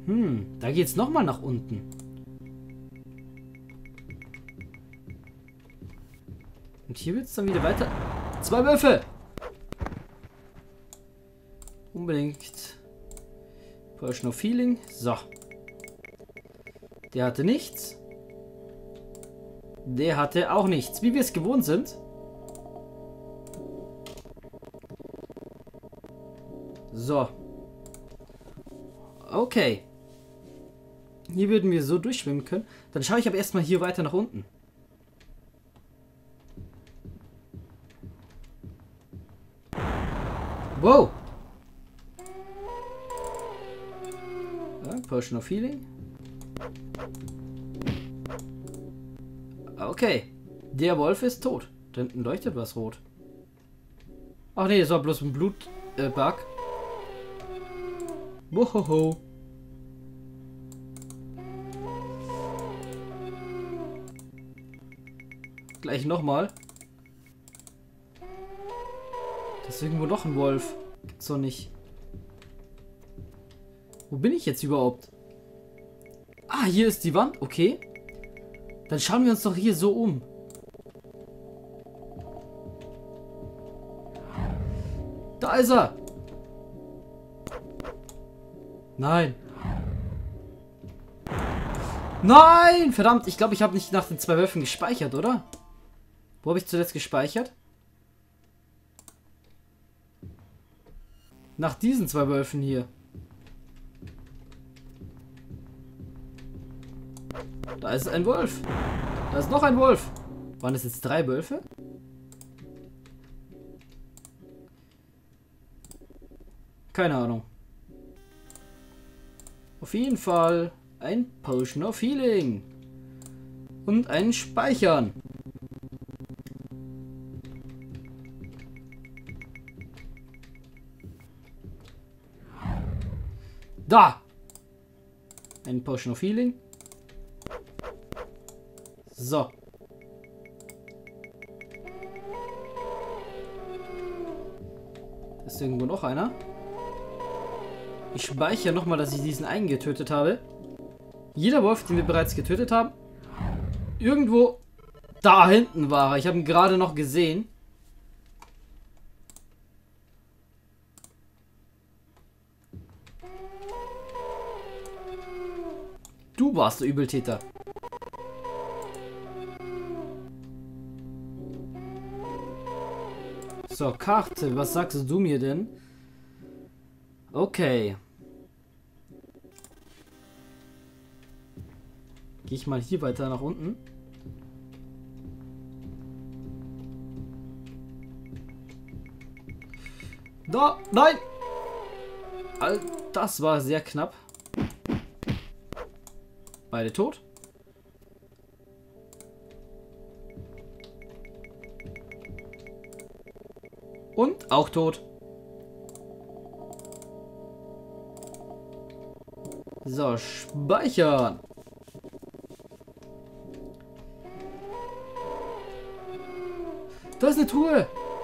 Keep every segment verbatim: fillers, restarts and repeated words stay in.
Hm, da geht's nochmal nach unten. Und hier wird's dann wieder weiter. Zwei Wölfe! Unbedingt. Potion of Feeling. So. Der hatte nichts. Der hatte auch nichts. Wie wir es gewohnt sind. So. Okay. Hier würden wir so durchschwimmen können. Dann schaue ich aber erstmal hier weiter nach unten. Wow. Ja, Potion of Healing. Okay. Der Wolf ist tot. Da hinten leuchtet was rot. Ach nee, das war bloß ein Blutbug. Äh, Bug. Wohoho. Gleich nochmal. Das ist irgendwo noch ein Wolf. Gibt's doch nicht. Wo bin ich jetzt überhaupt? Ah, hier ist die Wand. Okay. Dann schauen wir uns doch hier so um. Da ist er. Nein. Nein! Verdammt, ich glaube, ich habe nicht nach den zwei Wölfen gespeichert, oder? Wo habe ich zuletzt gespeichert? Nach diesen zwei Wölfen hier. Da ist ein Wolf. Da ist noch ein Wolf. Waren es jetzt drei Wölfe? Keine Ahnung. Auf jeden Fall ein Potion of Healing. Und ein Speichern. Da! Ein Potion of Healing. So. Ist irgendwo noch einer? Ich speichere nochmal, dass ich diesen einen getötet habe. Jeder Wolf, den wir bereits getötet haben. Irgendwo da hinten war er. Ich habe ihn gerade noch gesehen. Du warst der Übeltäter. So, Karte, was sagst du mir denn? Okay. Gehe ich mal hier weiter nach unten. Da, nein! All das war sehr knapp. Beide tot. Und auch tot. So, speichern. Da ist eine Truhe.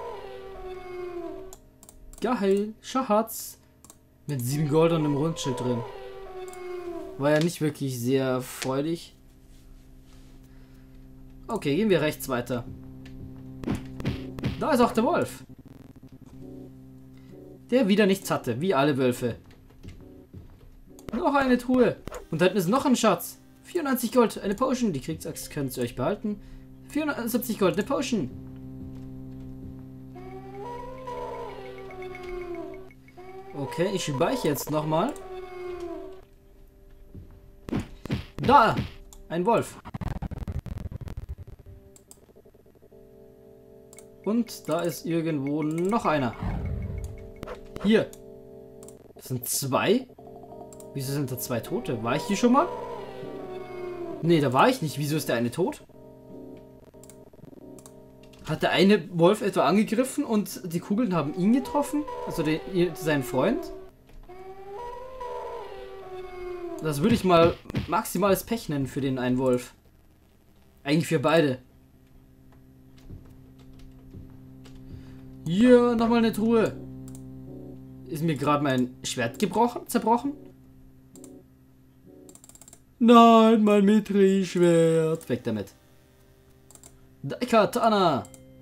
Geil. Schatz. Mit sieben Gold und einem Rundschild drin. War ja nicht wirklich sehr freudig. Okay, gehen wir rechts weiter. Da ist auch der Wolf. Der wieder nichts hatte, wie alle Wölfe. Noch eine Truhe. Und da hinten ist noch ein Schatz. vierundneunzig Gold, eine Potion. Die Kriegsaxt könnt ihr euch behalten. vierhundertsiebzig Gold, eine Potion. Okay, ich speichere jetzt nochmal. Da! Ein Wolf. Und da ist irgendwo noch einer. Hier. Das sind zwei. Wieso sind da zwei Tote? War ich hier schon mal? Nee, da war ich nicht. Wieso ist der eine tot? Hat der eine Wolf etwa angegriffen und die Kugeln haben ihn getroffen? Also den, seinen Freund? Das würde ich mal maximales Pech nennen für den einen Wolf. Eigentlich für beide. Hier, nochmal eine Truhe. Ist mir gerade mein Schwert gebrochen, zerbrochen? Nein, mein Mithril-Schwert. Weg damit. Daikatana.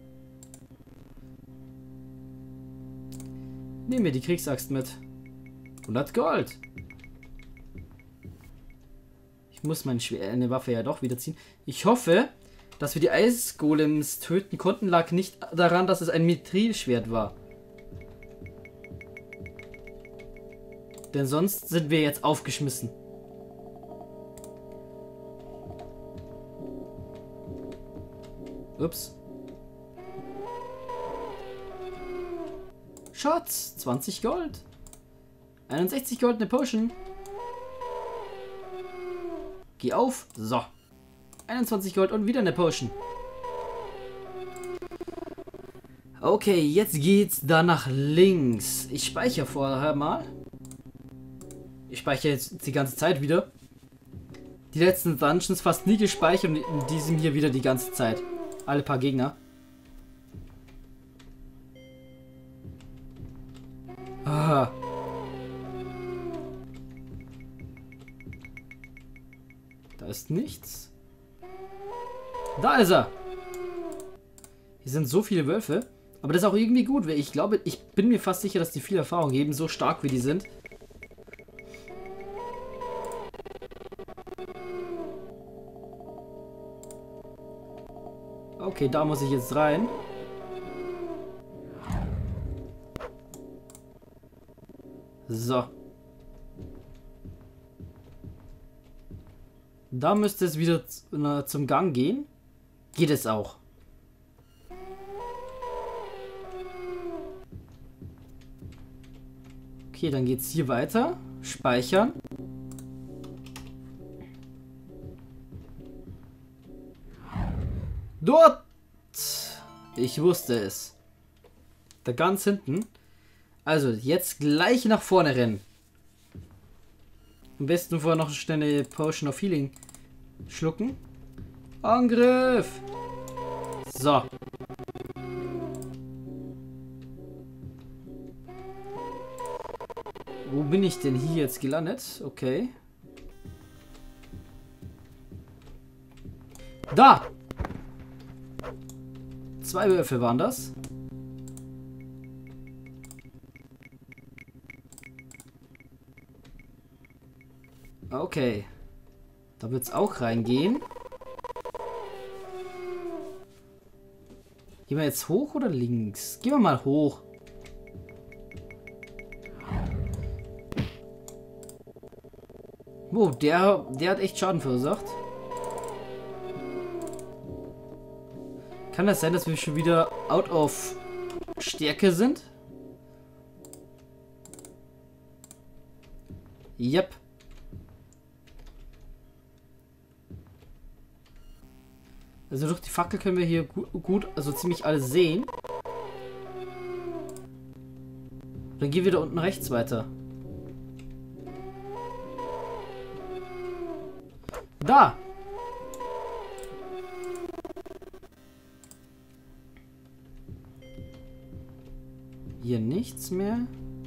Nehmen wir die Kriegsaxt mit. hundert Gold. Ich muss meine Schwere Waffe ja doch wieder ziehen. Ich hoffe, dass wir die Eisgolems töten konnten, lag nicht daran, dass es ein Mithril-Schwert war. Denn sonst sind wir jetzt aufgeschmissen. Ups. Schatz, zwanzig Gold. einundsechzig Gold, eine Potion. Geh auf. So. einundzwanzig Gold und wieder eine Potion. Okay, jetzt geht's da nach links. Ich speichere vorher mal. Ich speichere jetzt die ganze Zeit wieder. Die letzten Dungeons fast nie gespeichert und in diesem hier wieder die ganze Zeit. Alle paar Gegner. Ah. Da ist nichts. Da ist er. Hier sind so viele Wölfe. Aber das ist auch irgendwie gut, weil ich glaube, ich bin mir fast sicher, dass die viel Erfahrung geben, so stark wie die sind. Okay, da muss ich jetzt rein. So. Da müsste es wieder zum Gang gehen. Geht es auch. Okay, dann geht's hier weiter. Speichern. Dort! Ich wusste es. Da ganz hinten. Also, jetzt gleich nach vorne rennen. Am besten vorher noch schnell eine Potion of Healing schlucken. Angriff! So. Wo bin ich denn hier jetzt gelandet? Okay. Da! Zwei Würfel waren das. Okay. Da wird es auch reingehen. Gehen wir jetzt hoch oder links? Gehen wir mal hoch. Wow, der, der hat echt Schaden verursacht. Kann das sein, dass wir schon wieder out of Stärke sind? Yep. Also durch die Fackel können wir hier gu gut, also ziemlich alles sehen. Dann gehen wir da unten rechts weiter. Da! Hier nichts mehr.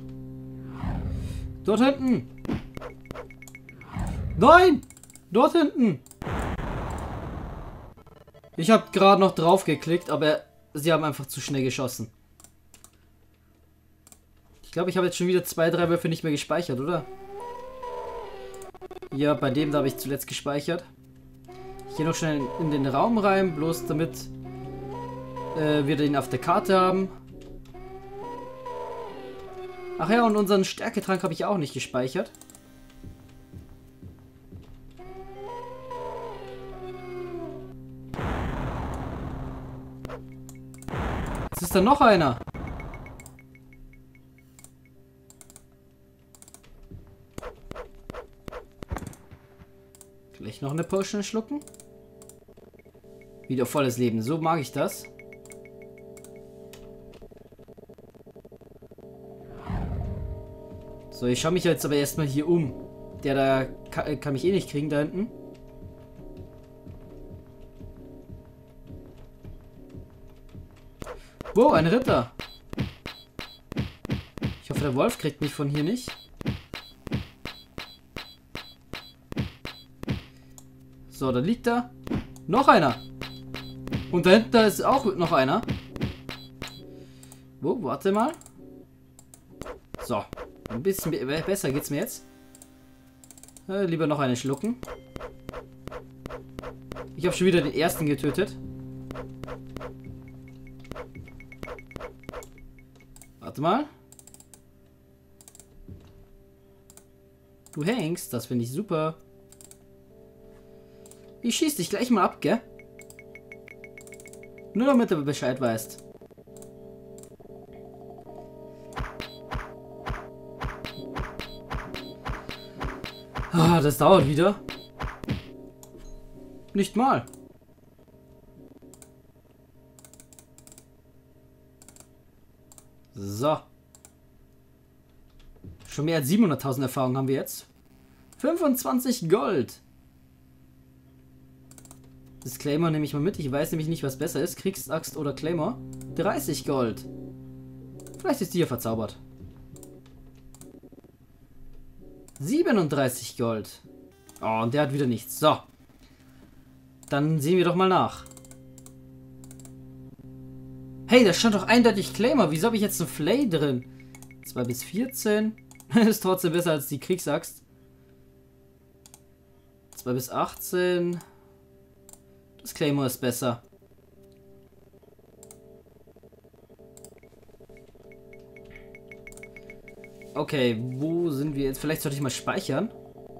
Dort hinten! Nein! Dort hinten! Ich habe gerade noch drauf geklickt, aber sie haben einfach zu schnell geschossen. Ich glaube, ich habe jetzt schon wieder zwei, drei Würfe nicht mehr gespeichert, oder? Ja, bei dem da habe ich zuletzt gespeichert. Ich gehe noch schnell in den Raum rein, bloß damit äh, wir den auf der Karte haben. Ach ja, und unseren Stärketrank habe ich auch nicht gespeichert. Jetzt ist da noch einer. Gleich noch eine Potion schlucken. Wieder volles Leben. So mag ich das. So, ich schaue mich jetzt aber erstmal hier um. Der da kann, kann mich eh nicht kriegen, da hinten. Wow, ein Ritter. Ich hoffe, der Wolf kriegt mich von hier nicht. So, da liegt da noch einer. Und da hinten ist auch noch einer. Wo? Warte mal. So. Ein bisschen be besser geht's mir jetzt. Äh, lieber noch eine schlucken. Ich habe schon wieder den ersten getötet. Warte mal. Du hängst, das finde ich super. Ich schieß dich gleich mal ab, gell? Nur damit du Bescheid weißt. Ah, das dauert wieder. Nicht mal. So. Schon mehr als siebenhunderttausend Erfahrungen haben wir jetzt. fünfundzwanzig Gold. Das Claymore nehme ich mal mit. Ich weiß nämlich nicht, was besser ist. Kriegsaxt oder Claymore. dreißig Gold. Vielleicht ist die hier verzaubert. siebenunddreißig Gold. Oh, und der hat wieder nichts. So. Dann sehen wir doch mal nach. Hey, da stand doch eindeutig Claymore. Wieso habe ich jetzt ein Flay drin? zwei bis vierzehn. Ist trotzdem besser als die Kriegsaxt. zwei bis achtzehn. Das Claymore ist besser. Okay, wo sind wir jetzt? Vielleicht sollte ich mal speichern.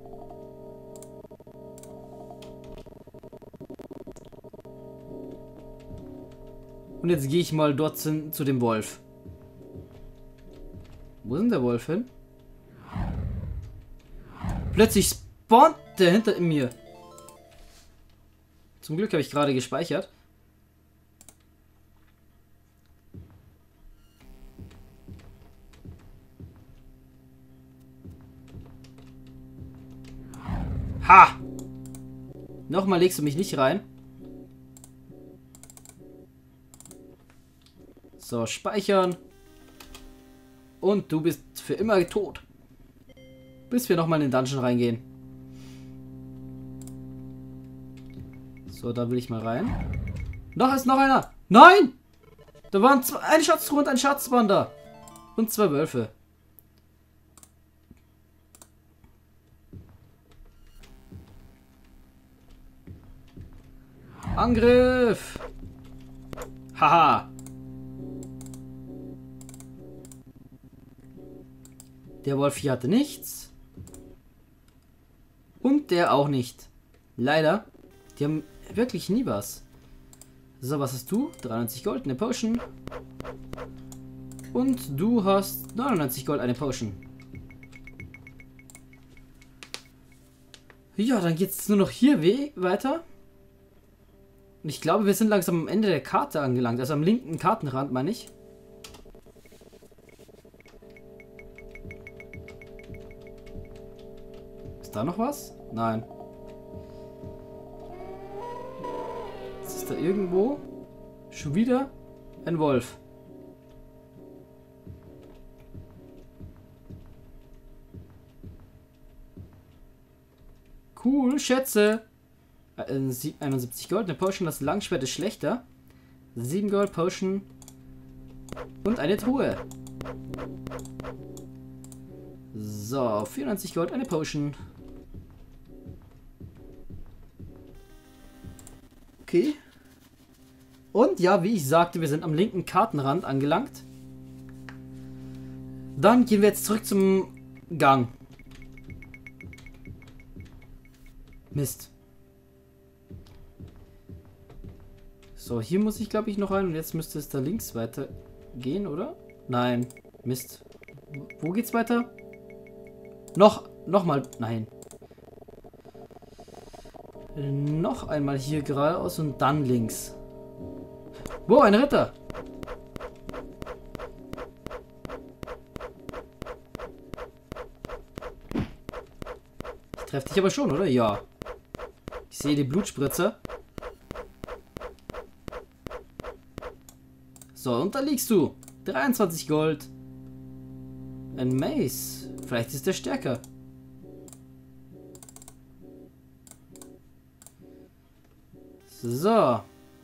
Und jetzt gehe ich mal dort zu, zu dem Wolf. Wo ist denn der Wolf hin? Plötzlich spawnt der hinter mir. Zum Glück habe ich gerade gespeichert. Ha! Nochmal legst du mich nicht rein. So, speichern. Und du bist für immer tot. Bis wir nochmal in den Dungeon reingehen. So, da will ich mal rein. Noch ist noch einer. Nein! Da waren zwei, ein Schatztruhe und ein Schatzwander. Und zwei Wölfe. Angriff! Haha! Der Wolf hier hatte nichts. Und der auch nicht. Leider. Die haben wirklich nie was. So, was hast du? dreiundneunzig Gold, eine Potion. Und du hast neunundneunzig Gold, eine Potion. Ja, dann geht es nur noch hier weh weiter. Und ich glaube, wir sind langsam am Ende der Karte angelangt. Also am linken Kartenrand, meine ich. Ist da noch was? Nein. Ist da irgendwo schon wieder ein Wolf? Cool, Schätze. einundsiebzig Gold, eine Potion, das Langschwert ist schlechter. sieben Gold, Potion und eine Truhe. So, vierundneunzig Gold, eine Potion. Okay. Und ja, wie ich sagte, wir sind am linken Kartenrand angelangt. Dann gehen wir jetzt zurück zum Gang. Mist. So, hier muss ich, glaube ich, noch rein. Und jetzt müsste es da links weiter gehen, oder? Nein. Mist. Wo geht's weiter? Noch, noch mal. Nein. Noch einmal hier geradeaus und dann links. Wo, ein Ritter. Ich treffe dich aber schon, oder? Ja. Ich sehe die Blutspritze. So, und da liegst du. dreiundzwanzig Gold. Ein Mace. Vielleicht ist der stärker. So.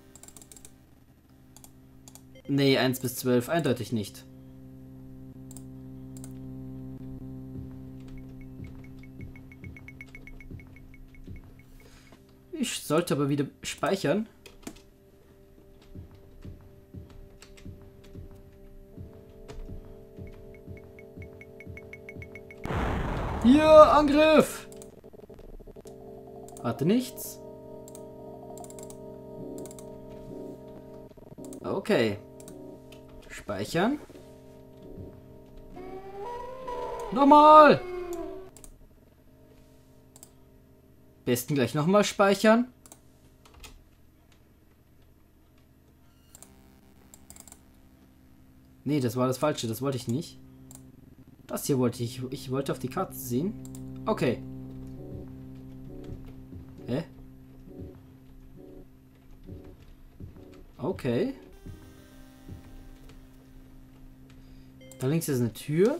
Nee, eins bis zwölf, eindeutig nicht. Ich sollte aber wieder speichern. Hier, Angriff! Hatte nichts. Okay. Speichern. Nochmal! Besten gleich nochmal speichern. Nee, das war das Falsche. Das wollte ich nicht. Das hier wollte ich. Ich wollte auf die Karte sehen. Okay. Hä? Okay. Da links ist eine Tür.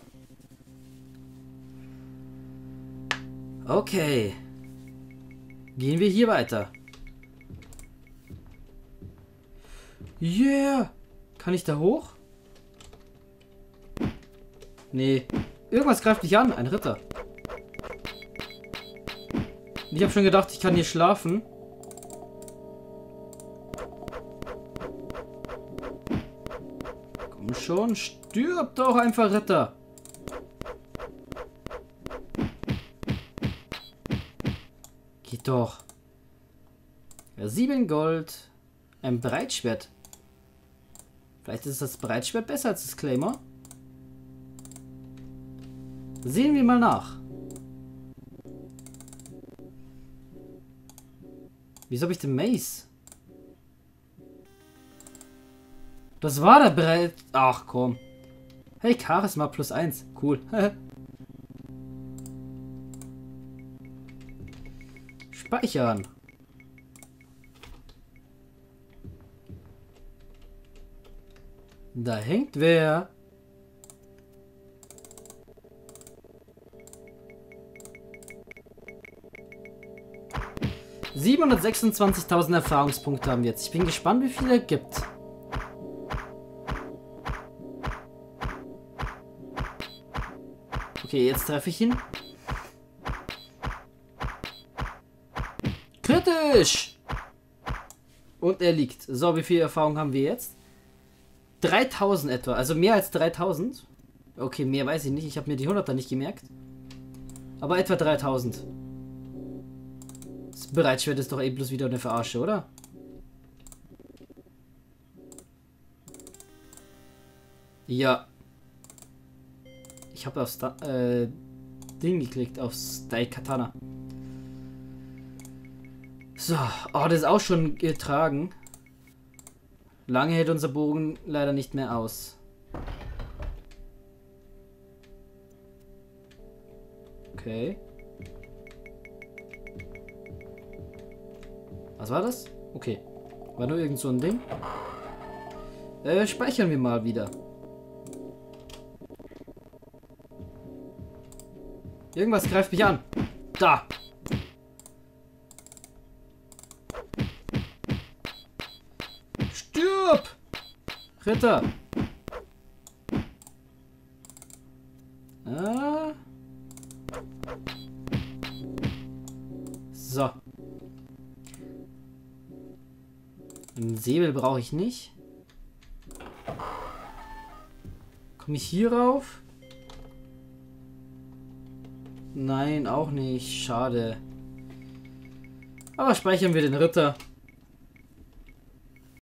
Okay. Gehen wir hier weiter. Yeah! Kann ich da hoch? Nee. Irgendwas greift mich an. Ein Ritter. Ich habe schon gedacht, ich kann hier schlafen. Komm schon, stirb doch einfach, Ritter. Geht doch. Ja, sieben Gold. Ein Breitschwert. Vielleicht ist das Breitschwert besser als das Claymore. Sehen wir mal nach. Wieso habe ich den Mace? Das war der Brett. Ach komm. Hey, Charisma plus eins. Cool. Speichern. Da hängt wer. siebenhundertsechsundzwanzigtausend Erfahrungspunkte haben wir jetzt. Ich bin gespannt, wie viel er gibt. Okay, jetzt treffe ich ihn. Kritisch! Und er liegt. So, wie viel Erfahrung haben wir jetzt? dreitausend etwa. Also mehr als dreitausend. Okay, mehr weiß ich nicht. Ich habe mir die hunderter nicht gemerkt. Aber etwa dreitausend. Das Breitschwert ist doch eh bloß wieder eine Verarsche, oder? Ja. Ich habe aufs äh, Ding geklickt, aufs Daikatana. So, oh, das ist auch schon getragen. Lange hält unser Bogen leider nicht mehr aus. Okay. Was war das? Okay. War nur irgend so ein Ding. Äh, speichern wir mal wieder. Irgendwas greift mich an. Da. Stirb! Ritter. Ah. So. Einen Säbel brauche ich nicht. Komme ich hier rauf? Nein, auch nicht. Schade. Aber speichern wir den Ritter.